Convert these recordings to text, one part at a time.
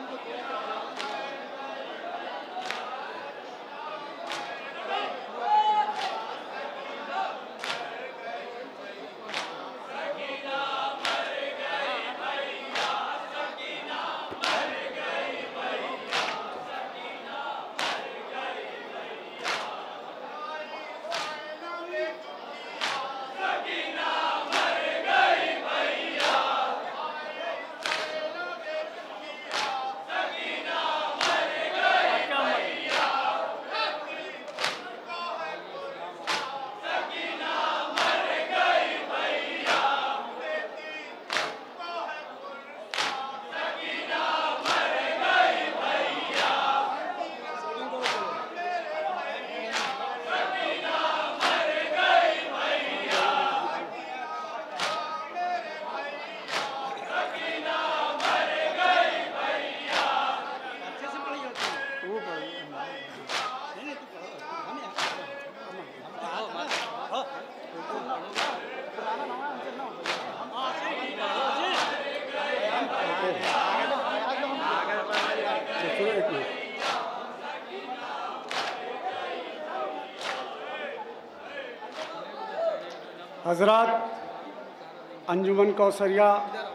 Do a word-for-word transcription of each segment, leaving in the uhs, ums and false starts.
हजरात, अंजुमन कौसरिया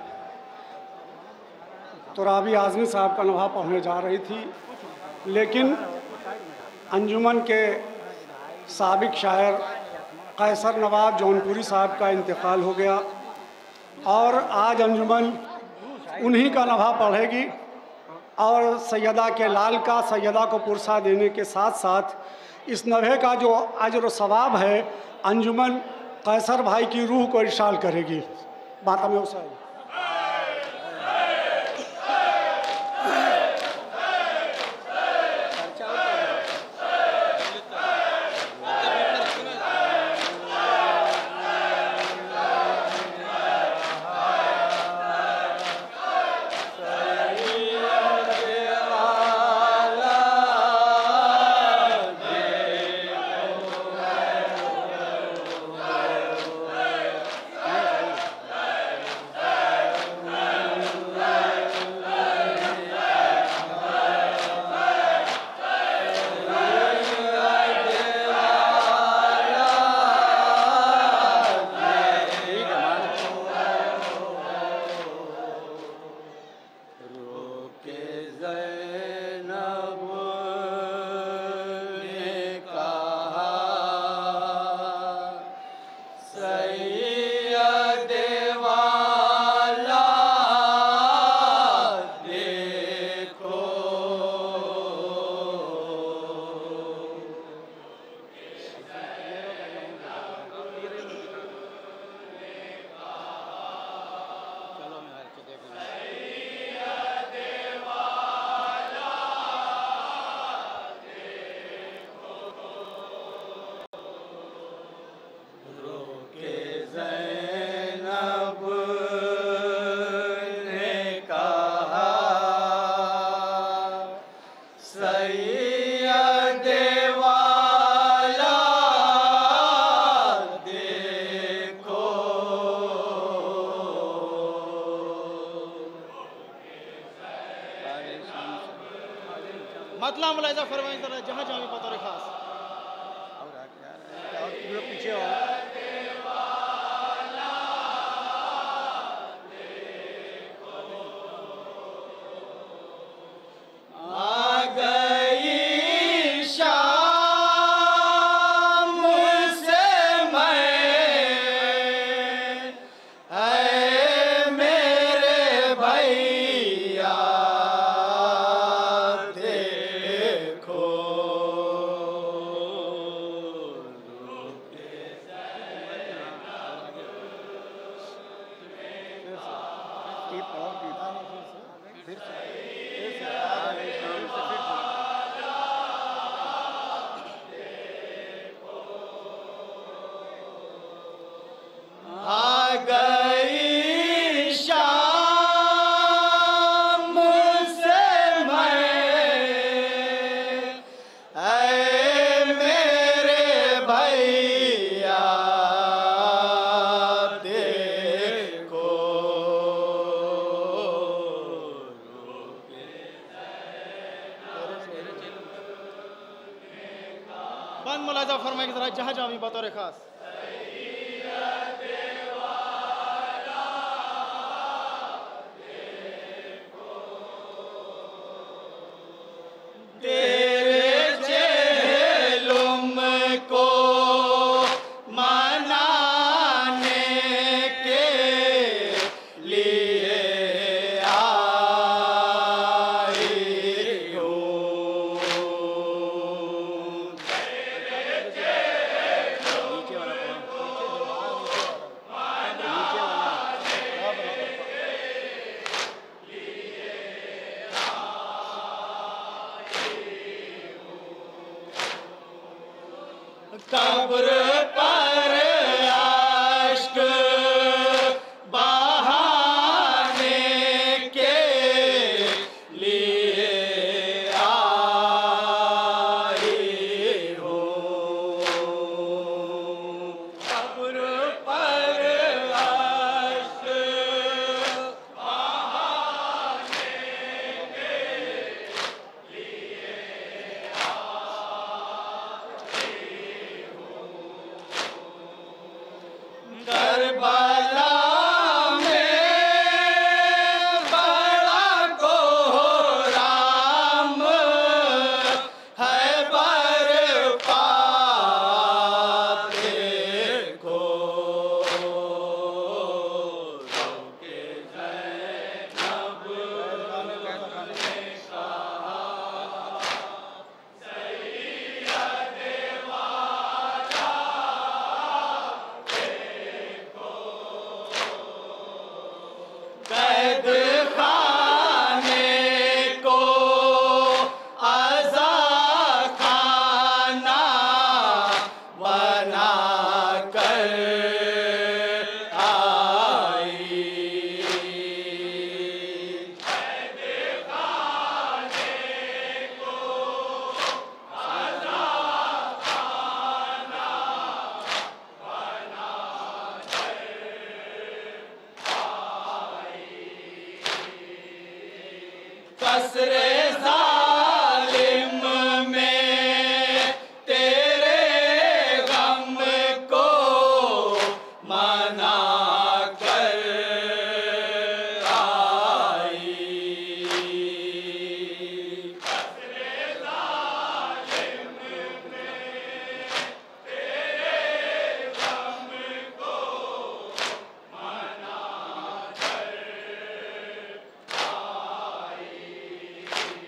तुराबी आज़मी साहब का नवाह पढ़ने जा रही थी, लेकिन अंजुमन के साबिक शायर कैसर नवाब जौनपुरी साहब का इंतकाल हो गया और आज अंजुमन उन्हीं का नवाह पढ़ेगी और सैयदा के लाल का सैयदा को पुरसा देने के साथ साथ इस नवहे का जो अजर सवाब है अंजुमन कैसर भाई की रूह को इरशाद करेगी। बात में उसे मतला मुलायजा फरमाइए जरा जहाँ जहाँ भी बतौर खास और पूरा पीछे और बंद मुलाजा फरमाएंगे जरा जहाँ जहाँ भी बतौर खास। कब्र पर आश्क बहाने के लिए आई हो। कब्र पर आश्क बहाने के लिए करबला में बड़ा कोहराम है बरपा देखो के ज़ैनब ने कहा कैद खाने को आज़ा खाना बना कर आई। कैद खाने को आज़ा खाना बना कसरे ज़ालिम में तेरे गम को मना कर आई। कसरे ज़ालिम में तेरे गम को मना कर आई।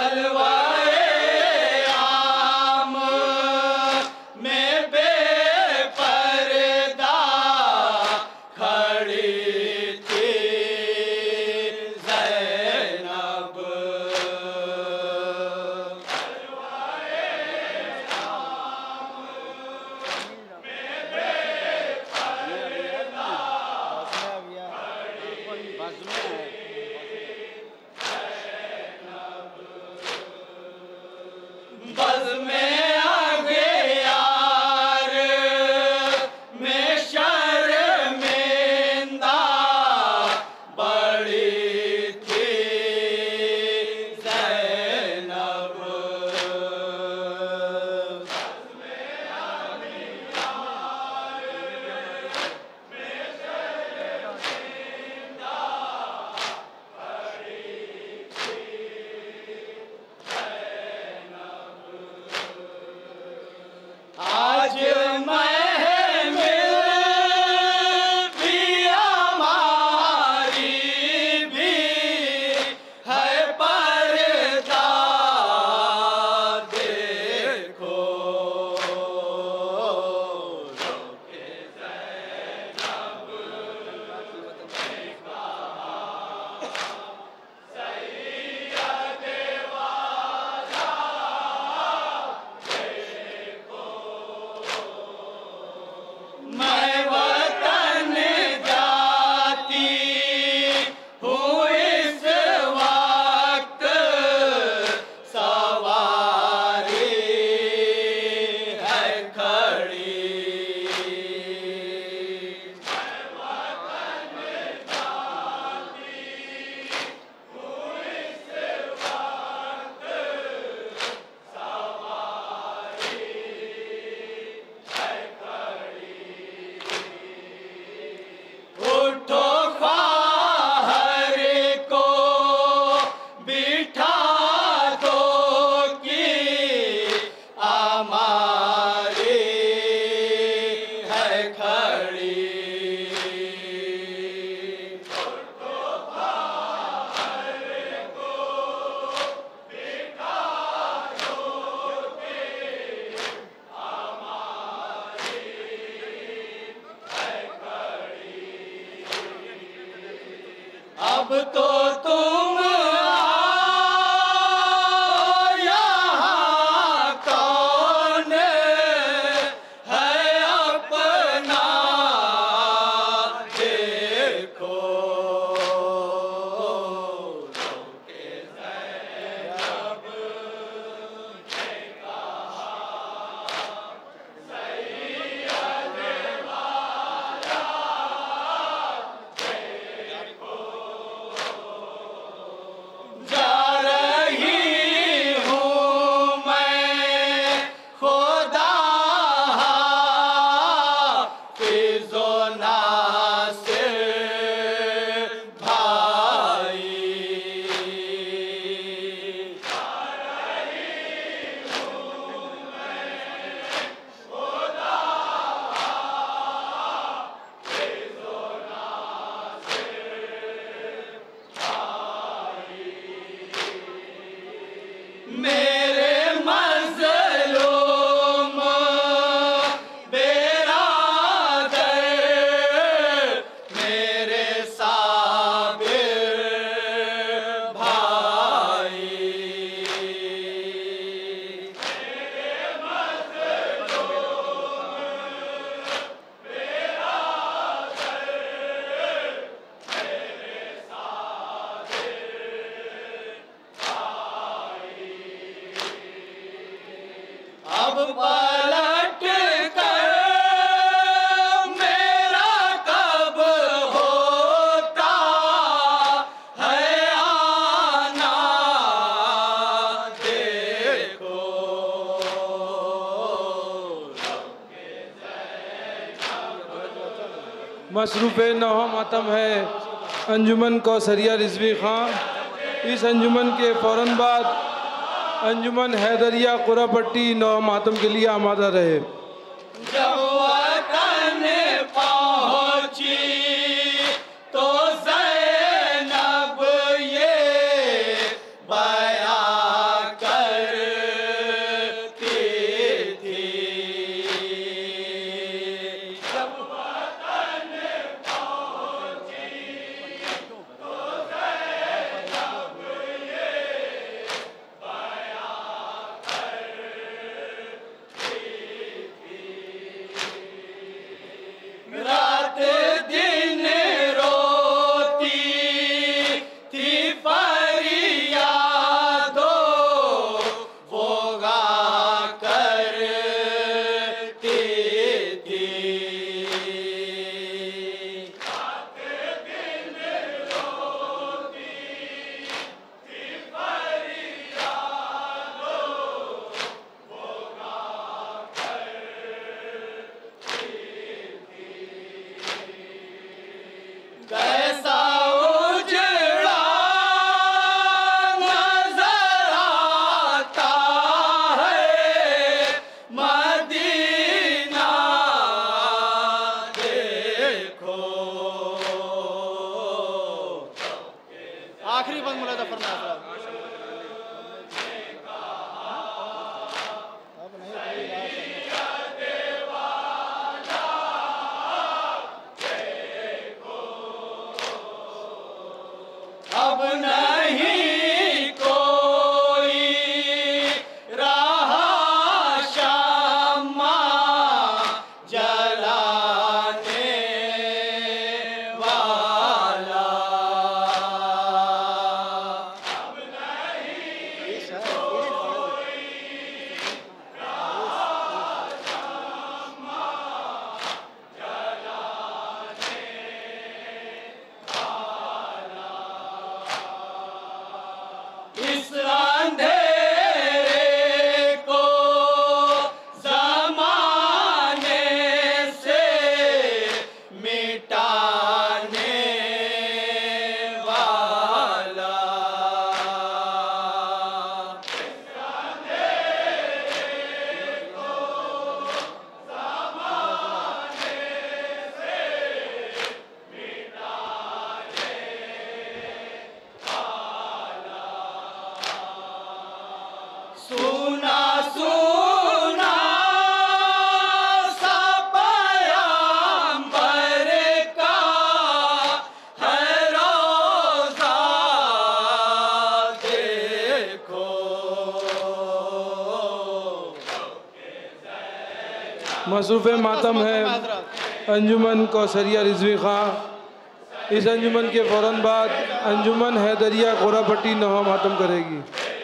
जलवाए आम में बेपर्दा खड़ी थी ज़ैनब। बज़ में अग़यार में शर्मिंदा बड़ी थी ज़ैनब। आज महमिल भी हमारी भी है पर्दा देखो। मैं वतन जाती हूँ इस वक्त सवारी है खड़ी। उठो ख्वाहर को बिठा दो कि हमारी है खड़ी। अब तो तुम आओ यहाँ, कौन है अपना देखो। जा रही हूँ मैं खुदा हाफ़िज़ो नासिर भाई। मेरे मज़लूम बेरादर मेरे साबिर भाई। अब पलट कर मेरा कब होता है आना देखो। मसरूफ़ नहो मातम है अंजुमन कौसरिया रिजवी खां। इस अंजुमन के फ़ौरन बाद अंजुमन हैदरिया कुरापट्टी नौ मातम के लिए आमादा रहे। जब वतन पहुँची तो ज़ैनब ये बयां आखिरी बंद मुलाजा फरमाए हजरात। अब नहीं कोई रहा शम्मा जलाने वाला। अब नहीं कोई रहा शम्मा जलाने इस अंधेरे को ज़माने से मिटाने वाला। इस अंधेरे को ज़माने से मिटाने सुना सुना सा पैगंबर का है रोज़ा देखो। मसरूफ़ मातम है अंजुमन कौसरिया रिजवी खां। इस अंजुमन के फ़ौरन बाद अंजुमन हैदरिया कोरापट्टी नवा मातम करेगी।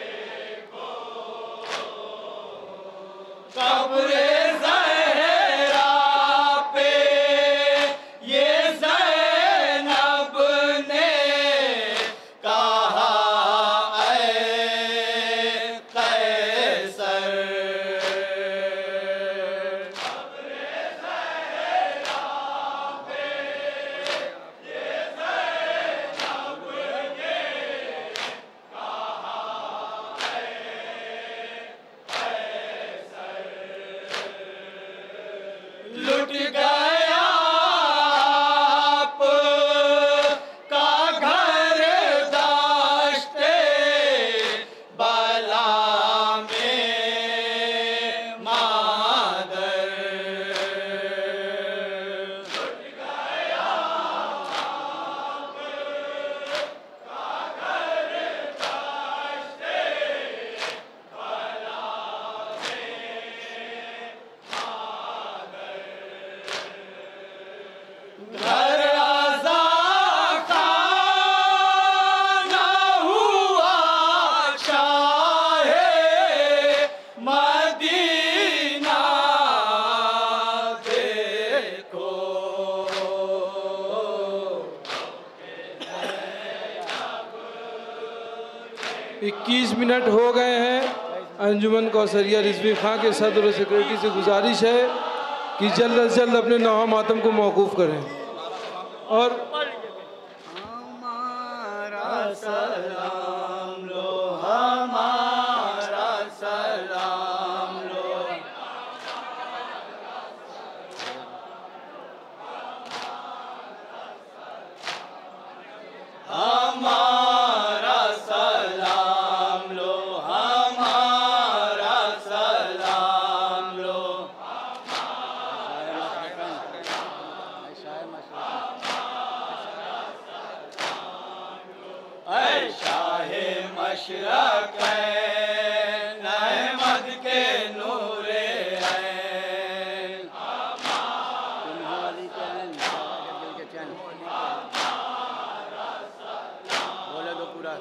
कब्रे ज़हरा पे ये ज़ैनब ने कहा ऐ कैसर। कब्रे ज़हरा पे ये ज़ैनब ने कहा ऐ लुट गया आप का घर दाश्ते बाला में मादर। लुट गया आप का घर दाश्ते बाला में घर आज़ा खाना हुआ शाहे मदीना देखो। इक्कीस मिनट हो गए हैं। अंजुमन कौसरिया रिजवी खां के सदर और सेक्रेटरी से गुजारिश है कि जल्द अज जल्द अपने नवा मातम को मौकूफ़ करें। और हमारा सलाम लो, हमारा सलाम लो। हमारा सलाम लो, हमारा सलाम लो। ऐ शाहे मशरक़ैन अहमद के नूरे ऐन। बोले दो पूरा।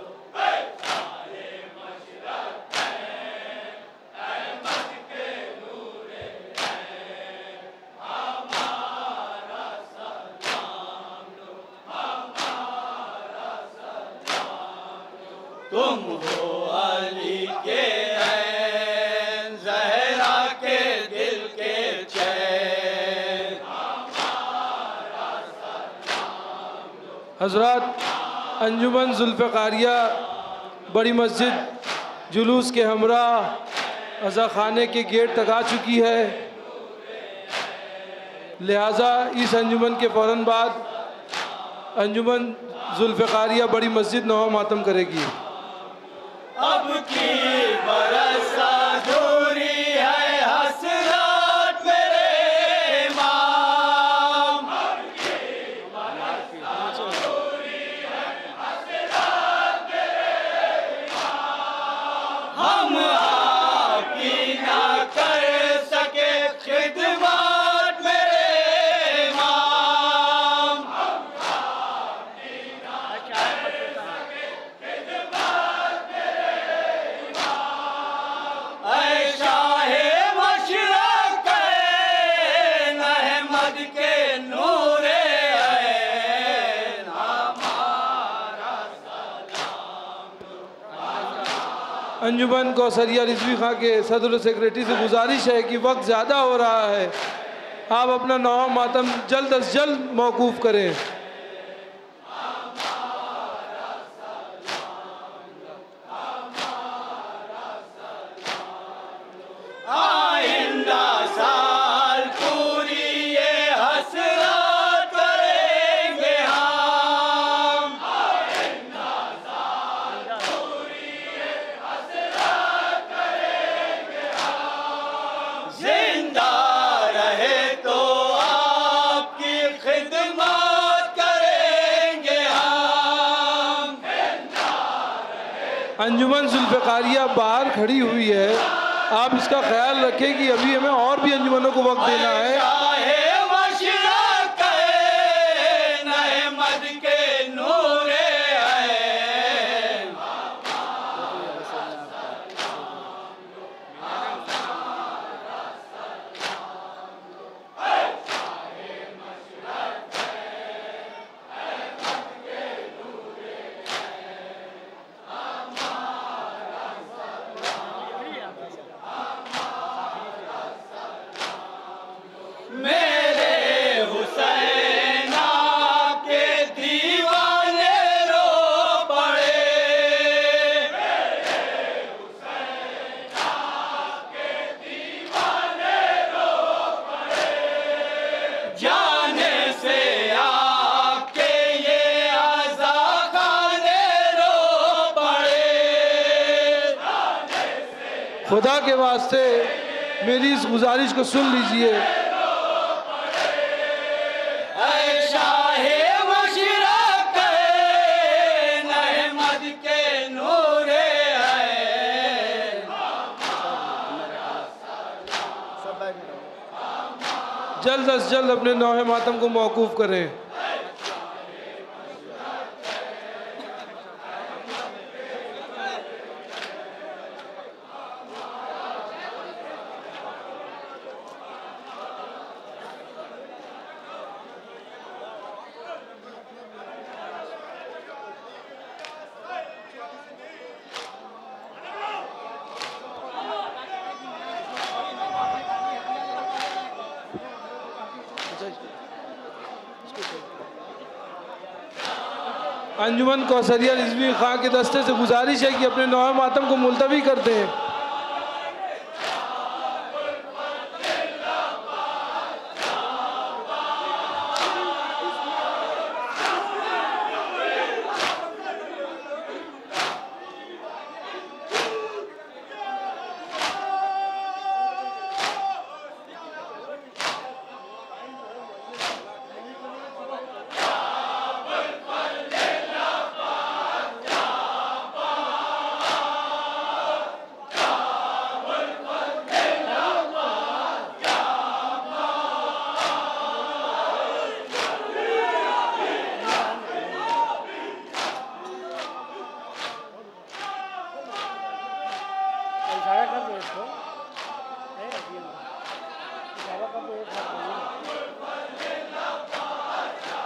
तुम हो अली के ऐन, ज़हरा के दिल के चैन। हज़रात, अंजुमन ज़ुल्फ़िकारिया बड़ी मस्जिद जुलूस के हमरा अज़ा खाने के गेट तक आ चुकी है। लिहाजा इस अंजुमन के फ़ौरन बाद अंजुमन जुल्फ़िकारिया बड़ी मस्जिद नौ मातम करेगी। अब की बरसा दूरी है हसरत मेरे इमाम, हम आपकी ना कर सके खिदमत मेरे इमाम। ऐ शाहे मशरक़ अहमद के नूरे ऐन हमारा अंजुमन कौसरिया रिजवी खां के सदर सेक्रेटरी से गुजारिश है कि वक्त ज़्यादा हो रहा है, आप अपना नौमा मातम जल्द अज जल्द मौकूफ़ करें। आइंदा साल पूरी ये हसरत करेंगे हम, जिंदा रहे तो आपकी खिदमत करेंगे हम। अंजुमन जुल्फ़िकारिया बाहर खड़ी हुई है, आप इसका ख्याल रखें कि अभी हमें और भी अंजुमनों को वक्त देना है। शाहे मशरक़ अहमद के नूरे ऐन, मेरे हुसैन के दीवाने रो पड़े, जाने से आपके ये आज़ा खाने रो पड़े। खुदा के वास्ते मेरी इस गुजारिश को सुन लीजिए। ऐ शाहे मशरक़ अहमद के नूरे ऐन, जल्द अज जल्द अपने नौहे मातम को मौकूफ़ करें। अंजुमन कौसरिया रिजवी खां के दस्ते से गुजारिश है कि अपने नौहे मातम को मुलतवी कर दें।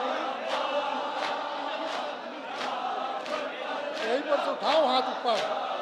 यहीं पर से उठाओ हाथ ऊपर।